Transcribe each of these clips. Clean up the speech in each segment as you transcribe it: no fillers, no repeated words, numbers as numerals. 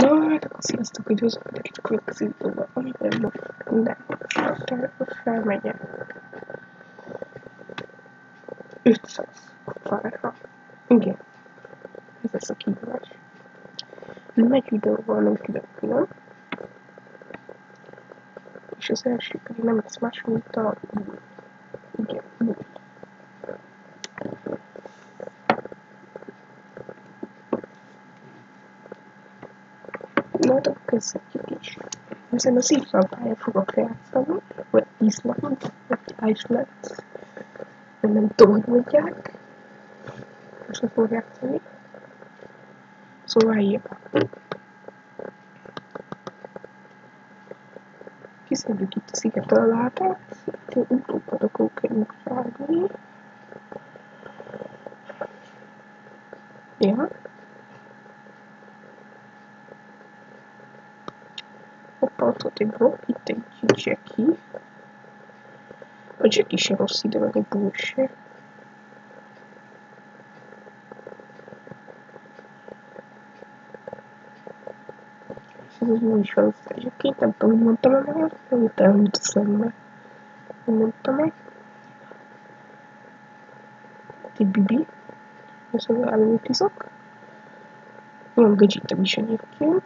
Hát akkor sziasztok, üdvözlök mindenkit a következő videóban, amiben most minden felmegyek 500 kupára. Igen, ez lesz a kihívás. Egy videóval nem külön, és az első pedig nem lesz más, mint a Bull. Igen, Bull. Na, de kezdjük is. Ezen az Island-pályán fogok játszani, vagy Island, vagy Iceland, nem tudom, hogy mondják. Most nem fogok játszani. Szóval ilyen. Kiszedjük itt a szigetre a látát, itt utópadokon kell ugrálni. Ja. Hoppá, ott volt egy blokk, itt egy Jackie. A Jackie se rossz ide, meg egy Bull se. Ez az új is felhozta egyébként, nem tudom, hogy mondtam-e már, amit elmúlt a szembe. Nem mondtam-e. Itt egy Bibi. Ez az előtizok. Van Vegeta is egyébként.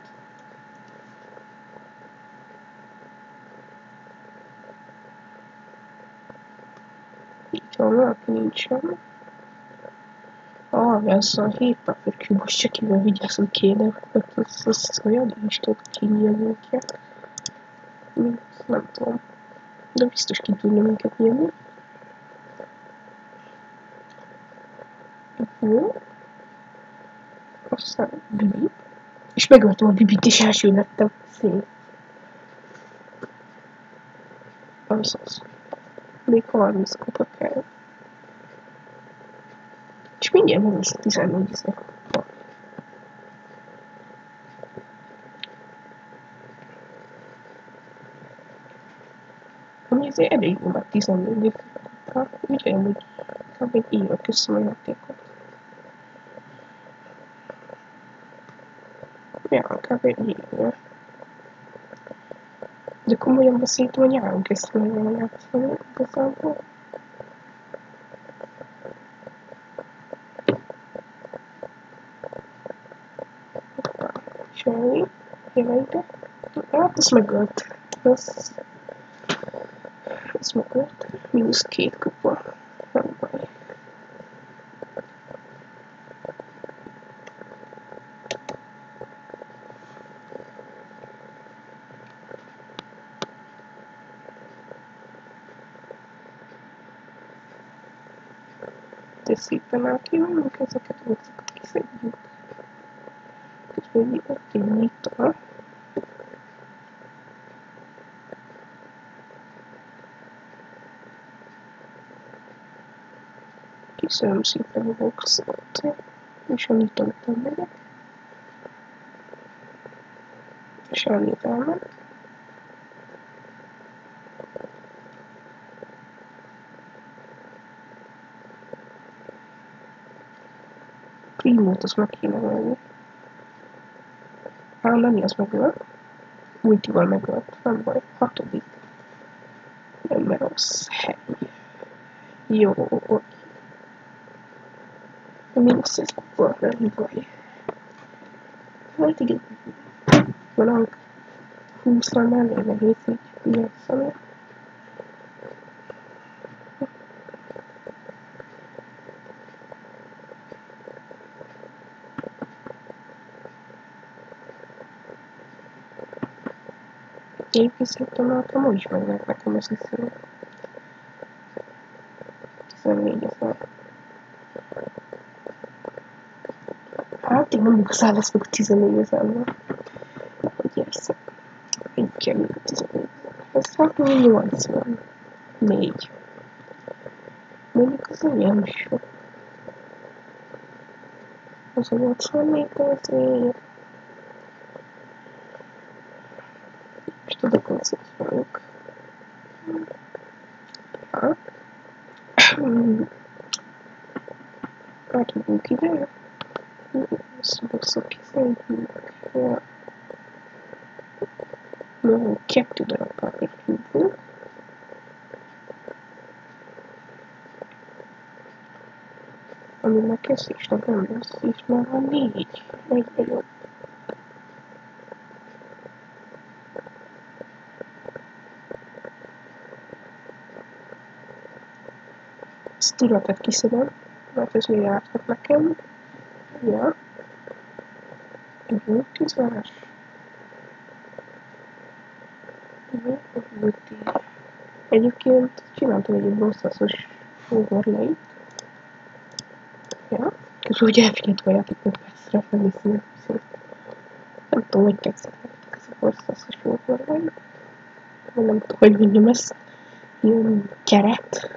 Itt van valaki, nincsen. Ez a 7 papírkübös Jackivel vigyázni kéne. Ez olyan Isten kinyílnékje. Nem tudom. De biztos ki tudna minket nyílni. Jó. Aztán Bibi. És megöltem a Bibit, és első lettem. Szép. Azaz. Még 30 kupa kell. És mindjárt meg lesz a 14 ezer kupa. Ami azért elég jó már 14 ezer kupa. Ugye, hogy kb. Egy éve köszönöm a játékot. Ja, kb. Egy éve. De komolyan beszéltem, hogy nyáron kezdtem el játszani igazából. Semmi. Gyere ide. Hát, ezt megölt. Ez megölt. Mínusz 2 kupa. Nem baj. De szépen átkívánunk ezeket, ezeket kiszedjük. Közben ott egy nyitva. Köszönöm szépen a boxot. És a nyitva után megyek. És annyit elment. Primót azt meg kéne venni. Nani az megölt. Multival megölt. Nem baj. 6. Nem rossz hely. Jó. Mínusz 1 kupa, nem baj. Hát igen. Valahol 20-nál nem nehéz így játszani. Egyébként szerintem akkor ma is megvett nekem az hiszem. 14 ezer. Hát én nem igazán lesz meg 14 ezerben. Hogy érzem. Így kell még a 14 ezer. Ez hát még 84. Mondjuk az olyan sok. Az a 84 ezért. És tudok koncentrálok. Átadunk ide. Ezt bosszok kiszedjük. Ja. No, kettő darab Power Cube. Ami már kezdésnek nem lesz, és már van 4. Egyre jobb. Ezt tudatot kiszedem, mert ez még ártott nekem. Ja. Gyújtizás. Gyújtizás. Egyébként csináltam egy bosszaszos overlay-t. Ja. És úgy elfigyeltve a játékot percre felviszi szét. Nem tudom, hogy tetszett ez a bosszaszos overlay. Nem tudom, hogy mondjam ezt. Ilyen keret.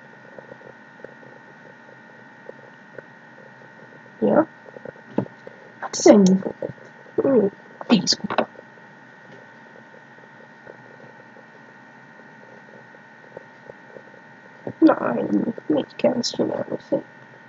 Ja. Hát ez ennyi volt. 10 kupa. Na, ennyi. Még kell ezt csinálni szép.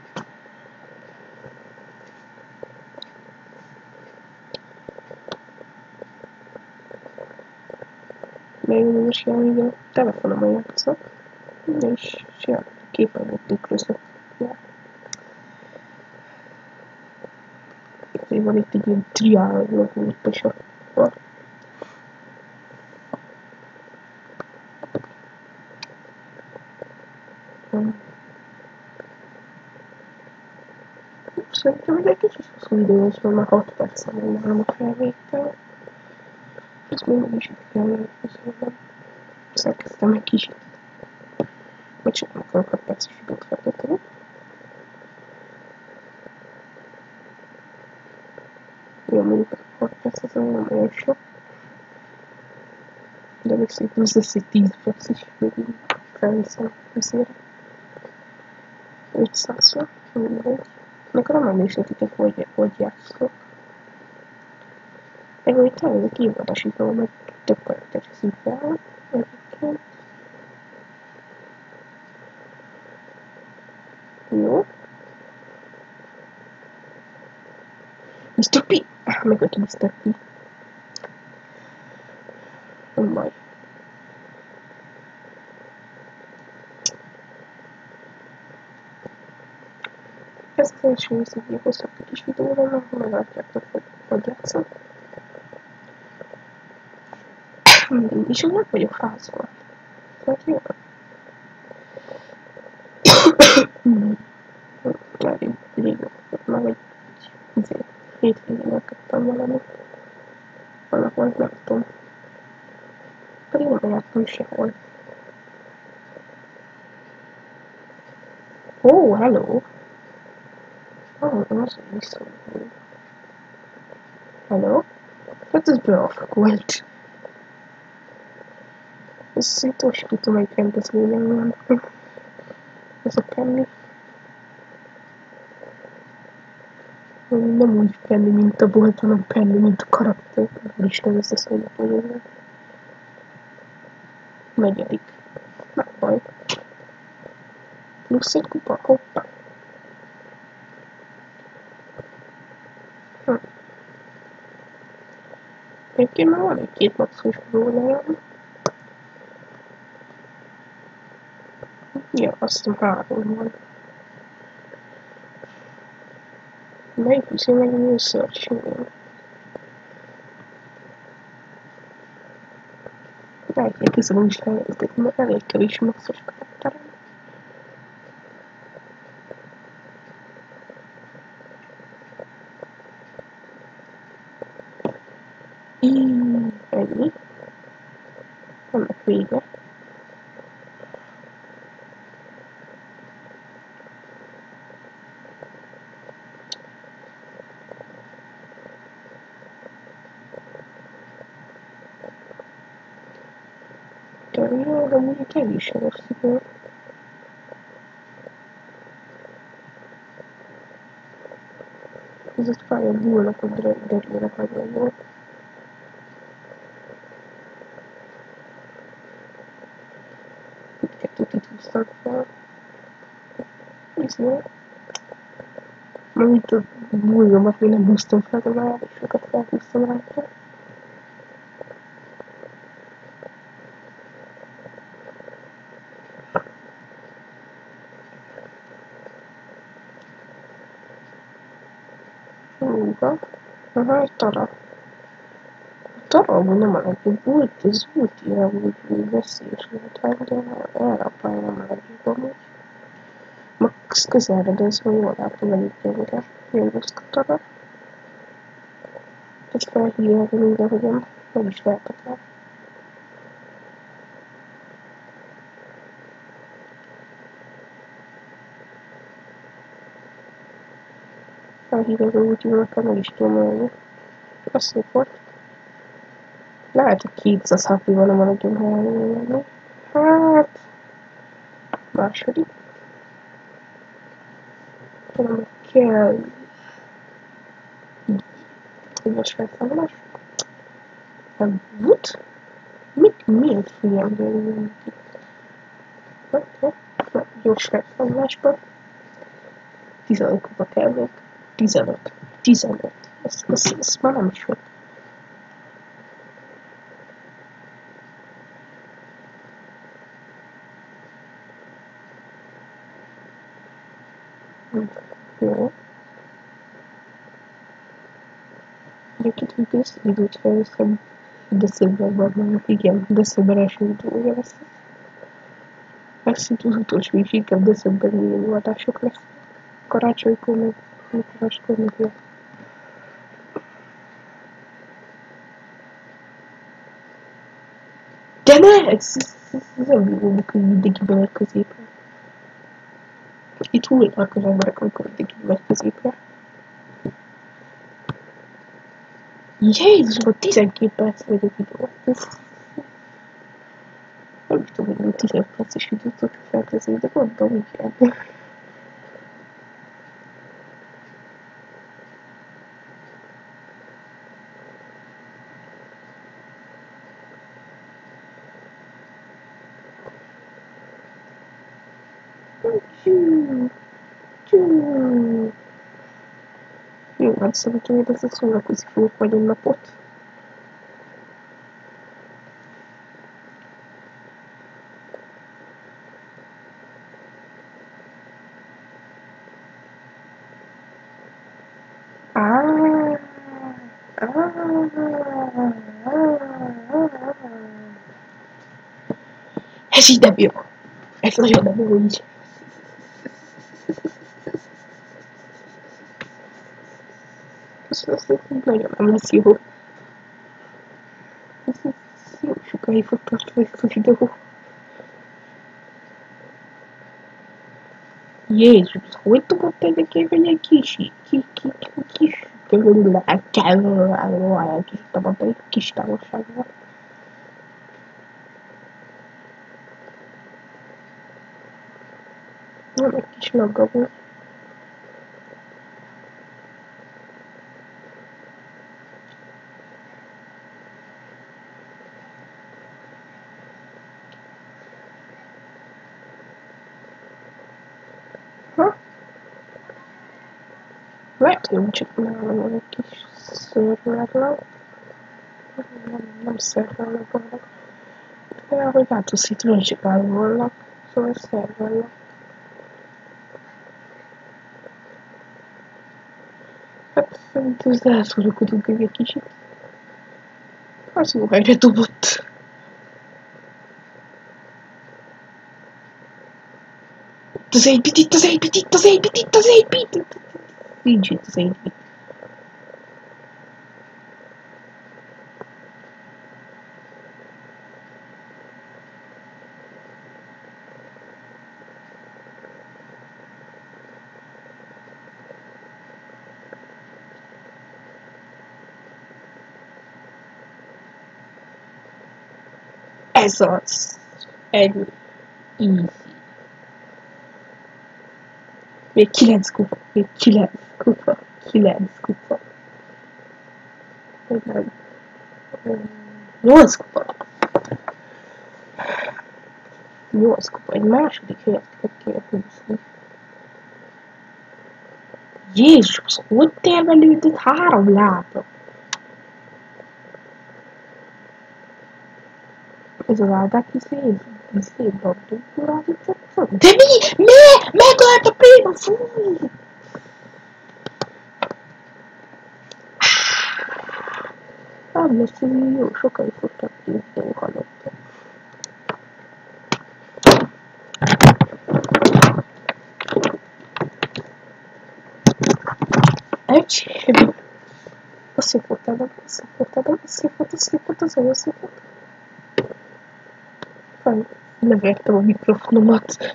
Még most jelenleg a telefonomon játszok, és ja, képernyőt tükrözök. Ja. Ezért van itt egy ilyen triál logót a Szerintem ez egy kicsit hosszú idő, és már 6 percen nálam a felvétel. Ez még is itt kell közülnem. Szerkeztem egy kicsit. Vagy csak nem akarok 6 perces időt feltölteni. Jó, mondjuk 6 perc az olyan sok. De még szerintem ez lesz egy 10 perc is, még így felviszem közére. 500-ra, mindegy. Akkor nem emlékszetek, hogy játszok. Egyébként talán a kívánásító, mert több karakter szívvel egyébként. Jó. Mr. P! Megölt Mr. P. Nem baj. Ez az első rész egy hosszabb kis videóra, ahol meglátjátok, hogy játszom. És úgy nem vagyok házban. Tehát jó. Már régóta, már egy hétvégén elkezdtem valamit. Valahol nem tudom. Pedig nem jártam sehol. Oh, hello! Az viszont. Hello? Hát ez beafrak volt. Ez itt most tudom, hogy rendezvényen van. Ez a Penny. Nem úgy Penny, mint a bolt, hanem Penny, mint a karakter. Úristen, ez a szóval. Negyedik. Nem baj. Plusz egy kupa, hoppá. Egyébként már van egy-két maxos próbálom. Ja, azt hiszem 3 van. Melyik viszi meg a new search-ingen? Elég közel is lehetett, mert elég kevés maxos karakterem. Ennyi. Annak vége. Jó, de mondjuk kevés a rossz idő. Ez egy fáj a búlnak, a derülnek nagyon jól. Kettőt itt húztam fel. Izé. Mint a búlyomat még nem húztam fel, de már elég sokat felhúztam rajta. Uga. Aha, itt arra. Itt arra amúgy nem a legjobb volt, az útira úgy veszélyes lehet, de erre a pályára nem a legjobb amúgy. Max közelre, de ez jól látom elég gyengre. Nyomozgat arra. Ezt felhívják mindenhogyan, meg is lehetek el. Felhívják a útjúnak, meg is tudom mondani. Az szép volt. Lehet, hogy 200 happy van a maradjon helyen. Hát... Második. Tudom, kell... Most felszámolás. Nem volt? Miért figyelni mindenki? Gyors felszámolásban. 15 kupa kell még. 15. Ez már nem is volt. Jó. Egyébként amikor ezt az időt felveszem, decemberben van, igen, december első videója lesz. Lesz itt az utolsó is, inkább decemberi videóadások lesz. Karácsonykor meg, máskor meg ilyen. De ne! Ez nem videónak, hogy mindenki bemegy középre. Itt hullanak az emberek, amikor mindenki bemegy középre. Jézusom, 12 perc vagy a videó. Uff. Nem is tudom, hogy 15 perces videót tudok felkezdeni, de gondolom, igen. Jó, hát szerintem én ezzel szórakozni fogok majd egy napot. Ez így nem jó. Ez nagyon nem jó így. Ez nagyon nem lesz jó. Ez jó sokáig fog tartani ez a videó. Jézus, hogy tudott ennek egy ilyen kis távolságban? Nem egy kis magga volt. Lehet, hogy csak nálam egy kis szörnyelek. Nem szervelnek vannak. De ahogy látsz, itt vizsgáló vannak. Szóval szervelnek. Hát szerintem ez elszórakodunk egy kicsit. Az jó helyre dobott. Itt az 8-bit, itt az 8-bit, itt az 8-bit, itt az 8-bit! Nincs itt az 8-bit. Ez az. Ennyi. Easy. Még 9 kupa. Még 9 kupa. 9 kupa. Nem. 8 kupa. 8 kupa. Egy második helyet kell húzni. Jézus, hogy termelődött 3 lába? Ez az áldák szép labdúra állítottam. De mi? Megölt a prima, fúj! nem lesz ez így jó, sokáig fogtak videó halottak. Egy, szép volt, az olyan szép volt. Levertem a mikrofonomat.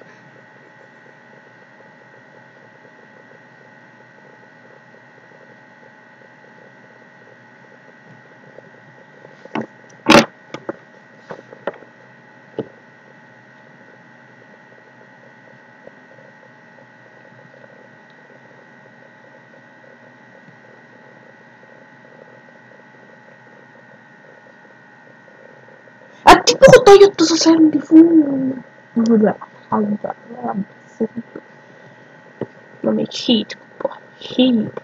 Hát ti oda jött az a Sandy, fú! Na még 7 kupa. 7.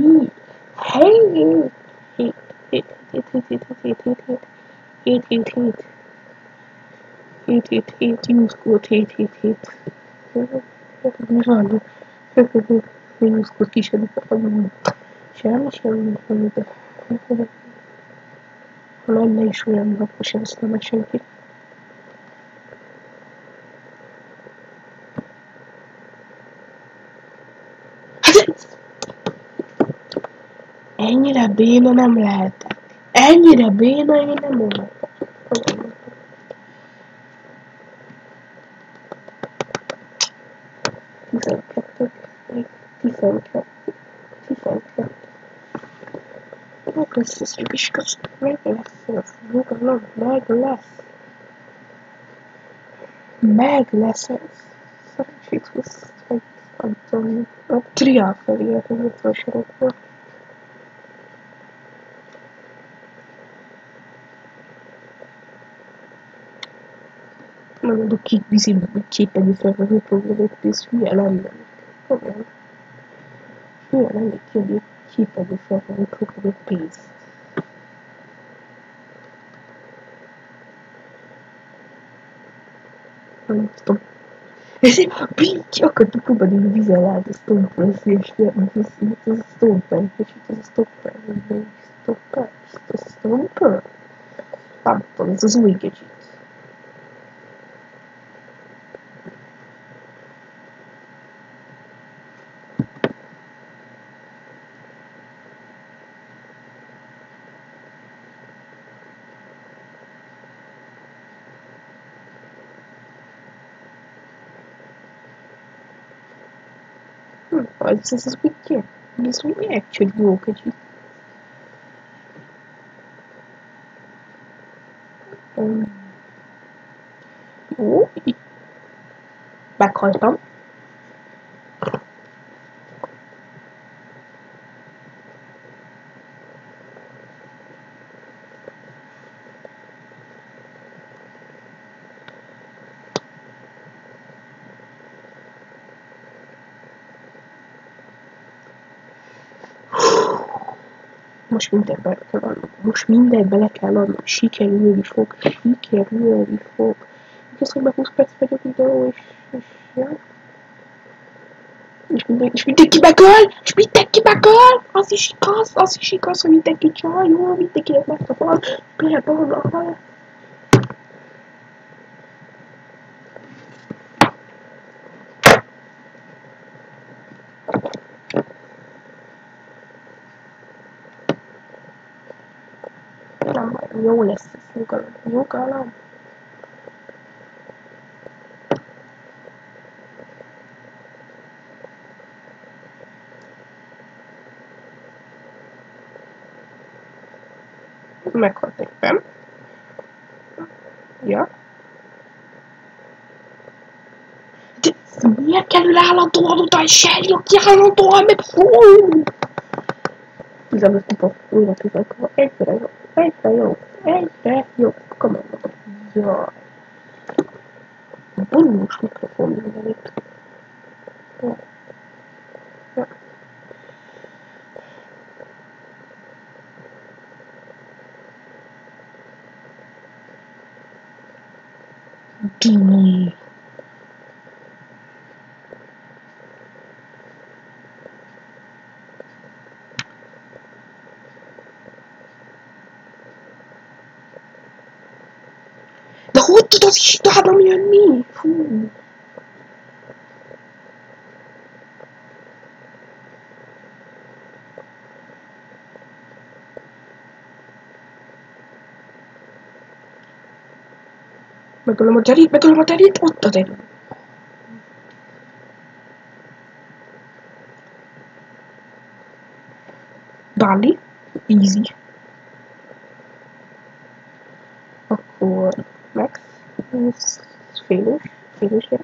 Juszkót 7. Mi van? Juszkót kísérjük a semmi, de ha lenne is olyan, akkor sem osztaná senki. Ennyire béna nem lehetek. Ennyire béna én nem lehetek. 12. Meg lesz ez Jubiskaz. Meg lesz. Szerencsét húzt, hogy adom. A triál felé az 50 sorokból. Mondok ki vízi képernyő felvevő programot, ez hülye lenne. Komolyan. Hülye lenne kiadni képernyő felvevő programot pénzt. Nem tudom. Így akartuk próbálni vízzel át a Stomper, és ez a Stomper, és itt ez a Stopper, Stomper? Nem tudom, ez az új gadget. This is wicked. This will actually work at you. Jó. Meghaltam. Most mindent bele kell adnom, sikerülni fog. Igaz, hogy már 20 perc vagy a videó, és ja. És mindenki megöl! Az is igaz, hogy mindenki csal, jó, mindenkinek megtapad, blablabla. Nem, jó lesz ez, nyugalom. Meghalt éppen. Ja. De miért kerül állandóan oda egy serjog ki állandóan, meg fú! 15 kupa, újra 15 kupa, egyre jobb, komolyan mondom. Jaj. Bonus mikrofon mindenit. Ja. Dúj. az Istenem jönni! Fú. Megölöm a terét, ott a terét. Bali, easy. Akkor Max, ez félős, ja.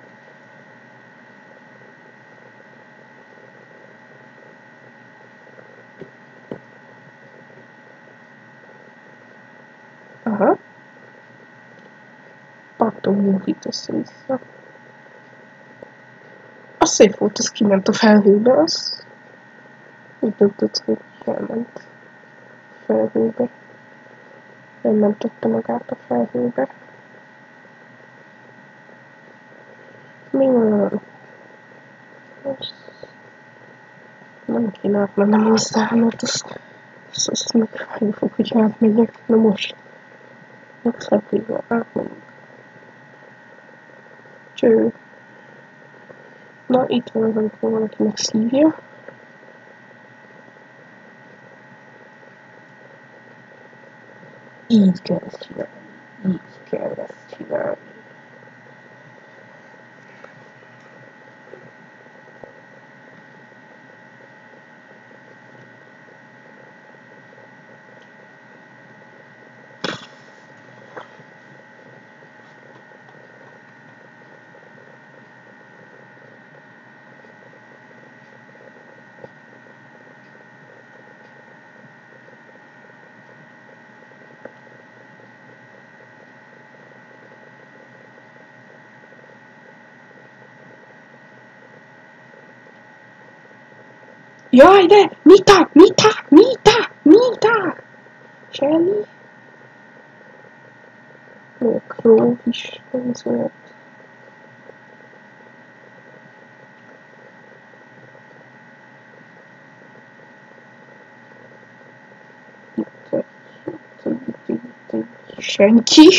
Aha. Adtam Movie-t össze-vissza. A szép volt, az kiment a felhőbe, az... Úgy döntött, hogy elment a felhőbe. Nem tette magát a felhőbe. Mi van? Nem kéne átmennem hozzá, mert azt megfájni fog, hogy átmegyek. Na most. Megszedvével átmegyek. Cső. Na, itt van az, amikor valaki megszívja. Így kell ezt csinálni. Jaj, de! Mita! Shelly? Még a Crow is pénzért. Senki.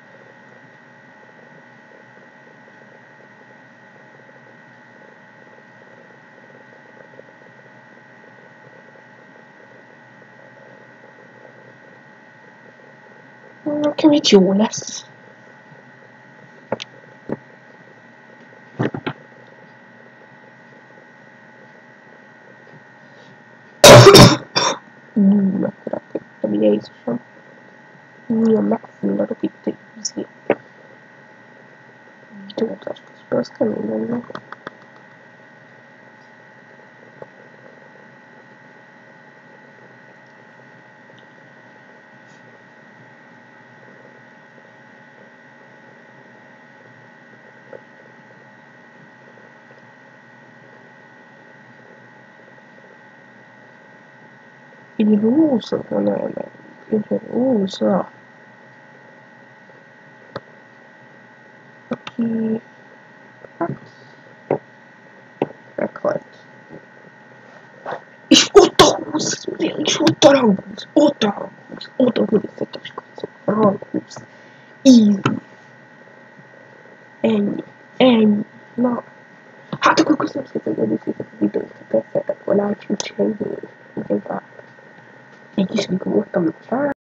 Nekem itt jó lesz. Mekkora köttem, Jézusom. Milyen megfulladok itt egy izé. Videózás közben, az kemény lenne. Így rúzza, nem. Így rúzza. Aki... meghalt. És ott a húz! És ott a ranghúz! Ott a húz! Ranghúz! Easy! Ennyi! Na! Hát akkor köszönöm szépen, hogy néztétek a videót, ha tetszett, akkor like, subscribe, így is mikor voltam,